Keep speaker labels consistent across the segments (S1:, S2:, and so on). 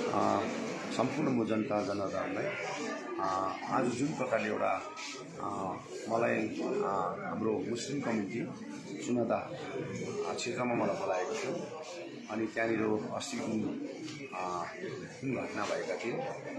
S1: सम्पूर्ण म जनता जनार्दनलाई आज जुन प्रकारले एउटा मलाई हाम्रो मुस्लिम कम्युनिटी सुनादा क्षेत्रमा मलाई बोलाएको थियो अनि त्यहाँनिर अस्ति जुन घटना भएका थिए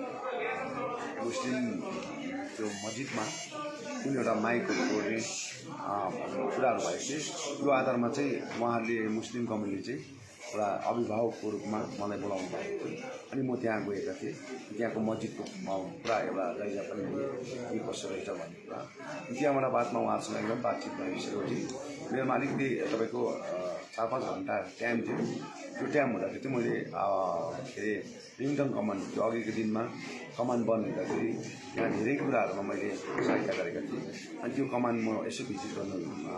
S1: मुस्लिम त्यो मस्जिदमा कुन एउटा माइकहरू तोड्ने कुराहरू भएको थिए। त्यो आधारमा चाहिँ उहाँहरूले मुस्लिम कम्युनिटी चाहिँ एउटा अभिभावकको रूपमा मलाई बोलाउनु भएको थियो अनि म त्यहाँ गएका थिएँ। त्यहाँको मस्जिदको पुरा एउटा जायजा पनि के कसो रहेछ भन्ने कुरा त्यहाँबाट बादमा उहाँहरूसँग एकदम बातचित भइसकेपछि मेरोमा अलिकति तपाईँको 4-5 घन्टा टाइम थियो। त्यो टाइम हुँदाखेरि चाहिँ मैले के अरे रिङटङ कमान त्यो अघिको दिनमा कमान बन्द हुँदाखेरि त्यहाँ धेरै कुराहरूमा मैले सहायता गरेका थिएँ अनि त्यो कमान म यसो भिजिट गर्नु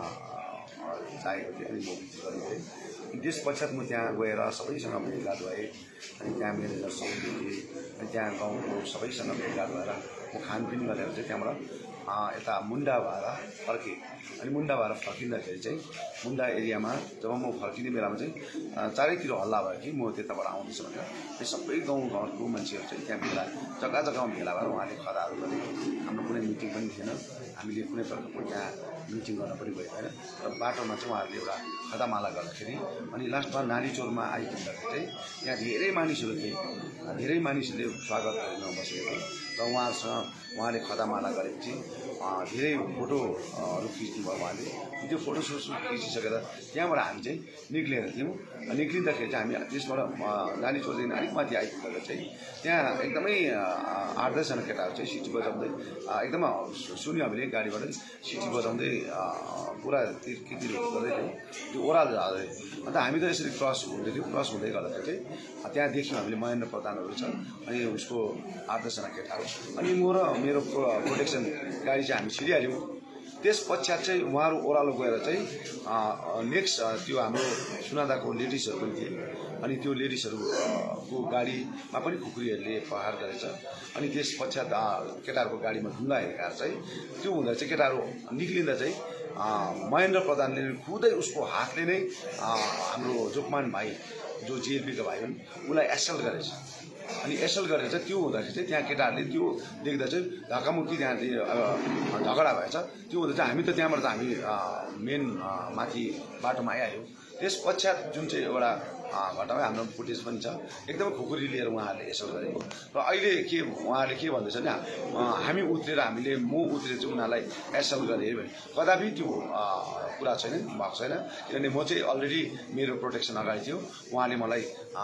S1: चाहेको थिएँ अनि म भिजिट गरेको थिएँ। त्यस पश्चात म त्यहाँ गएर सबैसँग भेटघाट भएँ अनि त्यहाँ म्यानेजरसँग भेटेँ अनि त्यहाँ गाउँको सबैसँग भेटघाट भएर म खानपिन गरेर चाहिँ त्यहाँबाट यता मुन्डा भएर फर्केँ। अनि मुन्डा भएर फर्किँदाखेरि चाहिँ मुन्डा एरियामा जब म फर्किने बेलामा चाहिँ चारैतिर हल्ला भयो कि म त्यताबाट आउँदैछु भनेर त्यो सबै गाउँघरको मान्छेहरू चाहिँ त्यहाँ भेला जग्गा जग्गामा भेला भएर उहाँले खदाहरू गरे। हाम्रो कुनै मिटिङ पनि थिएन, हामीले कुनै प्रकारको त्यहाँ मिटिङ गर्न पनि गएको होइन। र बाटोमा चाहिँ उहाँहरूले एउटा खदामाला गर्दाखेरि अनि लास्टमा नाली चोरमा आइपुग्दाखेरि चाहिँ त्यहाँ धेरै मानिसहरू थिए, धेरै मानिसहरूले स्वागत गर्न बसेको थियो र उहाँले खदामाला गरेपछि धेरै फोटोहरू खिच्नुभयो उहाँले। त्यो फोटो खिचिसकेर त्यहाँबाट हामी चाहिँ निक्लेर थियौँ। निक्लिँदाखेरि चाहिँ हामी त्यसबाट नाली चोरदेखि अलिक माथि आइपुग्दा चाहिँ त्यहाँ एकदमै 8-10 जना केटाहरू चाहिँ सिटी बजाउँदै एकदमै सुन्यो हामीले गाडीबाट सिटी बजाउँदै पुरा किर्तिहरू गर्दै थियौँ। त्यो ओह्रालो जाँदै अन्त हामी त यसरी क्रस हुँदै थियौँ। क्रस हुँदै गर्दाखेरि चाहिँ त्यहाँ देख्यौँ हामीले महेन्द्र प्रधानहरू छ अनि उसको 8-10 जना केटाहरू अनि म र मेरो प्रोटेक्सन गाडी चाहिँ हामी छिरिहाल्यौँ। त्यस पश्चात चाहिँ उहाँहरू ओह्रालो गएर चाहिँ नेक्स्ट त्यो हाम्रो सुनादाको लेडिजहरू पनि थिए अनि त्यो लेडिजहरूको गाडीमा पनि खुकुरीहरूले प्रहार गरेछ। अनि त्यस पश्चात केटाहरूको गाडीमा ढुङ्गा हिर्काएर चाहिँ त्यो हुँदा चाहिँ केटाहरू निक्लिँदा चाहिँ महेन्द्र प्रधानले खुदै उसको हातले नै हाम्रो जोकमान भाइ जो जिएलपीका भाइ हुन् उसलाई एसल्ट गरेछ। अनि एसल्ट गरेर चाहिँ त्यो हुँदाखेरि चाहिँ त्यहाँ केटाहरूले त्यो देख्दा चाहिँ धक्कामुक्की त्यहाँ झगडा भएछ। त्यो हुँदा चाहिँ हामी त त्यहाँबाट त हामी मेन माथि बाटोमा आइहाल्यौँ। त्यस पश्चात जुन चाहिँ एउटा घटनामा हाम्रो फुटेज पनि छ एकदमै खुकुरी लिएर उहाँहरूले एसल्ट गरेको र अहिले के उहाँहरूले के भन्दैछ भने हामी उत्रेर हामीले म उत्रेर चाहिँ उनीहरूलाई एसल्ट गरेँ भने कदापि त्यो कुरा छैन भएको छैन। किनभने म चाहिँ अलरेडी मेरो प्रोटेक्सन अगाडि थियो, उहाँले मलाई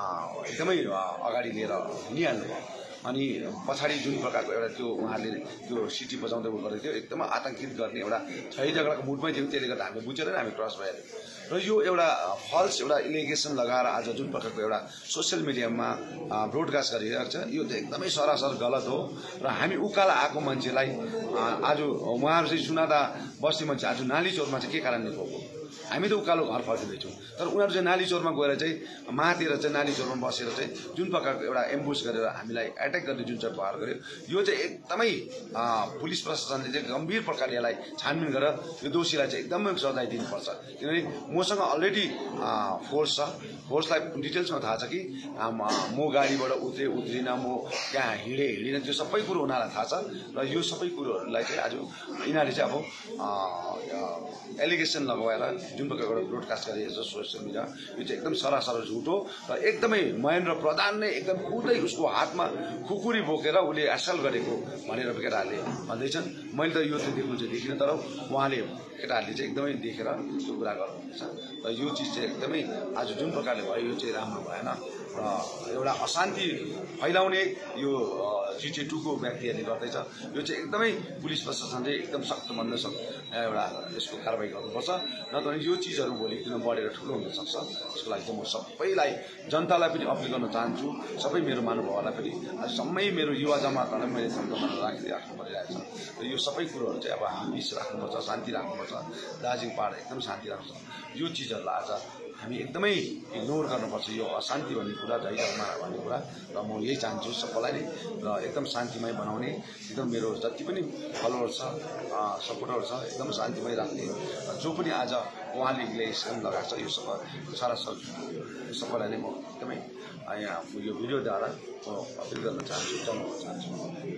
S1: एकदमै अगाडि लिएर हिँडिहाल्नुभयो। अनि पछाडि जुन प्रकारको एउटा त्यो उहाँहरूले त्यो सिटी बजाउँदै गरेको थियो एकदमै आतंकित गर्ने एउटा झै झगडाको मुडमै थियो। त्यसले गर्दा हामीले बुझेर हामी क्रस भइहाल्यौँ र यो एउटा फल्स एउटा इलिगेसन लगाएर आज जुन प्रकारको एउटा सोसियल मिडियामा ब्रोडकास्ट गरिरहेको छ यो चाहिँ एकदमै सरासर गलत हो। र हामी उकालो आएको मान्छेलाई आज उहाँहरू चाहिँ सुनादा बस्ने मान्छे आज नाली चोरमा चाहिँ के कारणले गएको? हामी त उकालो घर फर्किँदैछौँ तर उनीहरू चाहिँ नाली चोरमा गएर चाहिँ मातेर चाहिँ नाली चोरमा बसेर चाहिँ जुन प्रकारको एउटा एम्बुस गरेर हामीलाई एट्याक गर्ने जुन चाहिँ प्रहार गर्यो यो चाहिँ एकदमै पुलिस प्रशासनले चाहिँ गम्भीर प्रकारले यसलाई छानबिन गरेर यो दोषीलाई चाहिँ एकदमै सजाय दिनुपर्छ। किनभने मसँग अलरेडी फोर्स छ, फोर्सलाई डिटेल्समा थाहा छ कि म गाडीबाट उत्रिनँ, म त्यहाँ हिँडिनँ, त्यो सबै कुरो उनीहरूलाई थाहा छ। र यो सबै कुरोहरूलाई चाहिँ आज यिनीहरूले चाहिँ अब एलिगेसन लगाएर जुन प्रकारको ब्रोडकास्ट गरिएको छ सोसियल मिडिया यो चाहिँ एकदम सरासर झुट हो। र एकदमै महेन्द्र प्रधान नै एकदम खुदै उसको हातमा खुकुरी बोकेर उसले एसल्ट गरेको भनेर केटाहरूले भन्दैछन्। मैले त यो चाहिँ देख्नु चाहिँ देखिनँ तर उहाँले केटाहरूले चाहिँ एकदमै देखेर त्यो कुरा गर्नुहुन्छ। र यो चिज चाहिँ एकदमै आज जुन प्रकारले भयो यो चाहिँ राम्रो भएन र एउटा अशान्ति फैलाउने यो GTA 2 को व्यक्तिहरूले गर्दैछ। यो चाहिँ एकदमै पुलिस प्रशासनले एकदम सख्तभन्दा सख्त एउटा यसको कारबाही गर्नुपर्छ। नत्र यो चिजहरू भोलि किन बढेर ठुलो हुनसक्छ। त्यसको लागि चाहिँ म सबैलाई जनतालाई पनि अपिल गर्न चाहन्छु, सबै मेरो महानुभावहरूलाई पनि सबै मेरो युवा जमातहरूलाई मैले सम्झना राखिराख्नु परिरहेको छ। र यो सबै कुरोहरू चाहिँ अब हामी पिस राख्नुपर्छ, शान्ति राख्नुपर्छ, दार्जिलिङ पहाड एकदम शान्ति राख्नुपर्छ। यो चिजहरूलाई आज हामी एकदमै इग्नोर गर्नुपर्छ यो अशान्ति भन्ने कुरा, झैझगडा भन्ने कुरा। र म यही चाहन्छु सबैलाई नै र एकदम शान्तिमय बनाउने, एकदम मेरो जति पनि फलोवर छ सपोर्टर छ एकदम शान्तिमय राख्ने। जो पनि आज उहाँले स्क्याम लगाएको छ यो सारा सबैलाई नै म एकदमै यहाँ यो भिडियोद्वारा म अपिल गर्न चाहन्छु, जनाउन चाहन्छु।